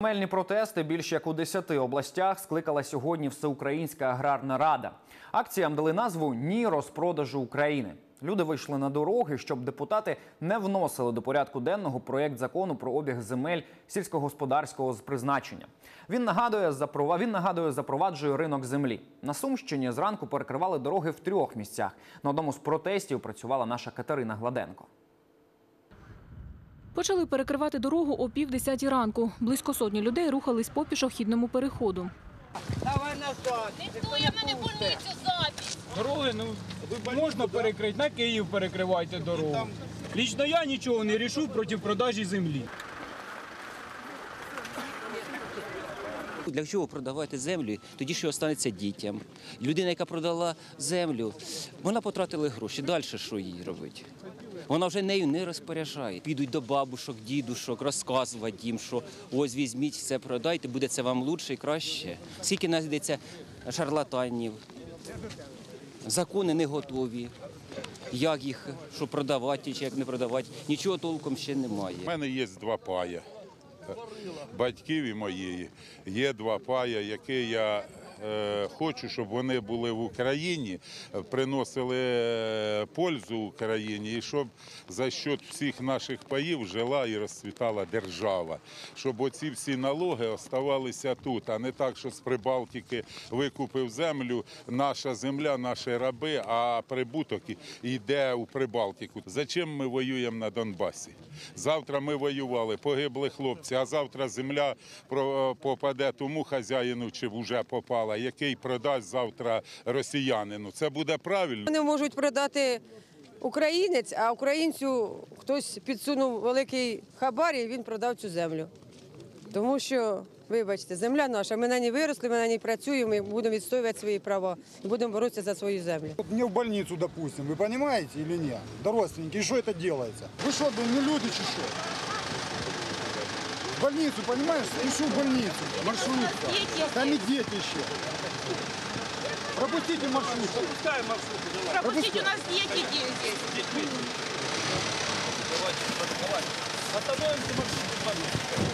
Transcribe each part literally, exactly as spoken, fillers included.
Земельні протести більш як у десяти областях скликала сьогодні Всеукраїнська аграрна рада. Акціям дали назву «Ні розпродажу України». Люди вийшли на дороги, щоб депутати не вносили до порядку денного проєкт закону про обіг земель сільськогосподарського призначення. Він нагадує, запров... Він нагадує, запроваджує ринок землі. На Сумщині зранку перекривали дороги в трьох місцях. На одному з протестів працювала наша Катерина Гладенко. Почали перекривати дорогу о півдесятій ранку. Близько сотні людей рухались по пішохідному переходу. Давай назад. Ніхто, я мене больницю запись. Дороги, ну, можна перекрити, на Київ перекривайте дорогу. Лічно я нічого не рішу проти продажі землі. Для чого продавати землю? Тоді що останеться дітям. Людина, яка продала землю, вона потратила гроші. Далі що їй робити? Вона вже нею не розпоряджає. Підуть до бабушок, дідушок, розказувати їм, що ось візьміть, це продайте, буде це вам краще і краще. Скільки знайдеться шарлатанів, закони не готові. Як їх, що продавати чи як не продавати, нічого толком ще немає. У мене є два пая, батьків і моєї. Є два пая, які я е, хочу, щоб вони були в Україні, приносили пользу Україні і щоб за счет всіх наших паїв жила і розцвітала держава. Щоб оці всі налоги оставалися тут, а не так, що з Прибалтики викупив землю, наша земля, наші раби, а прибуток йде у Прибалтику. Зачем ми воюємо на Донбасі? Завтра ми воювали, погибли хлопці, а завтра земля попаде тому хазяїну, чи вже попала, який продасть завтра росіянину. Це буде правильно? Вони можуть продати українець, а українцю хтось підсунув великий хабар і він продав цю землю. Тому що, вибачте, земля наша, ми на ній виросли, ми на ній працюємо, ми будемо відстоювати свої права і будемо боротися за свою землю. Мне в больницу, допустим, вы понимаете или нет? Да родственники, и что это делается? Вы что, не люди, чи что? В больницу, понимаешь? Ищу в больницу, маршрутка. Там и дети еще. Пропустите маршрут. Пропускаємо маршрут. Пропустіть, у нас дети здесь. Остановимося маршрут.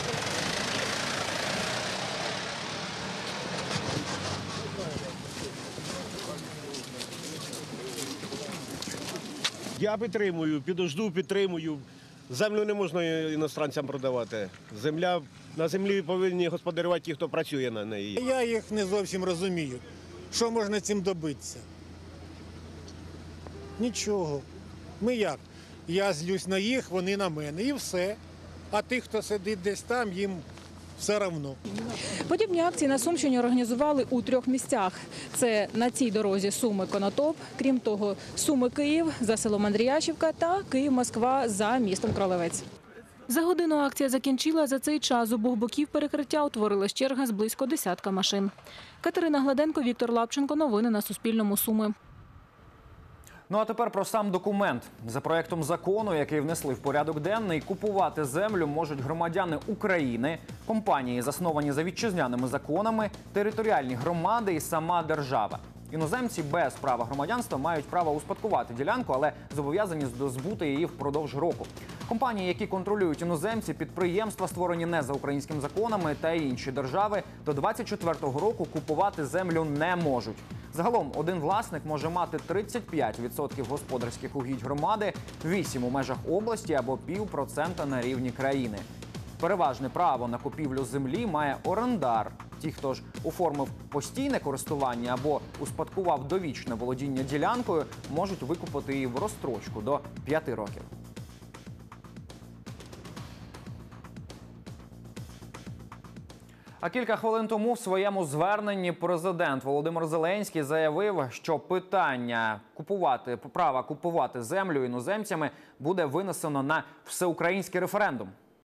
Я підтримую, підожду, підтримую. Землю не можна іностранцям продавати. Земля, на землі повинні господарювати ті, хто працює на неї. Я їх не зовсім розумію. Що можна цим добитися? Нічого. Ми як? Я злюсь на їх, вони на мене. І все. А тих, хто сидить десь там, їм все одно. Подібні акції на Сумщині організували у трьох місцях. Це на цій дорозі Суми-Конотоп, крім того, Суми-Київ за селом Андріяшівка та Київ-Москва за містом Кролевець. За годину акція закінчила. За цей час з обох боків перекриття утворилась черга з близько десятка машин. Катерина Гладенко, Віктор Лапченко. Новини на Суспільному. Суми. Ну а тепер про сам документ. За проєктом закону, який внесли в порядок денний, купувати землю можуть громадяни України, компанії, засновані за вітчизняними законами, територіальні громади і сама держава. Іноземці без права громадянства мають право успадкувати ділянку, але зобов'язані збути її впродовж року. Компанії, які контролюють іноземці, підприємства, створені не за українськими законами, та інші держави, до двадцять четвертого року купувати землю не можуть. Загалом один власник може мати тридцять п'ять відсотків господарських угідь громади, вісім у межах області або пів процента на рівні країни. Переважне право на купівлю землі має орендар. Ті, хто ж оформив постійне користування або успадкував довічне володіння ділянкою, можуть викупити її в розстрочку до п'яти років. А кілька хвилин тому в своєму зверненні президент Володимир Зеленський заявив, що питання купувати, права купувати землю іноземцями буде винесено на всеукраїнський референдум.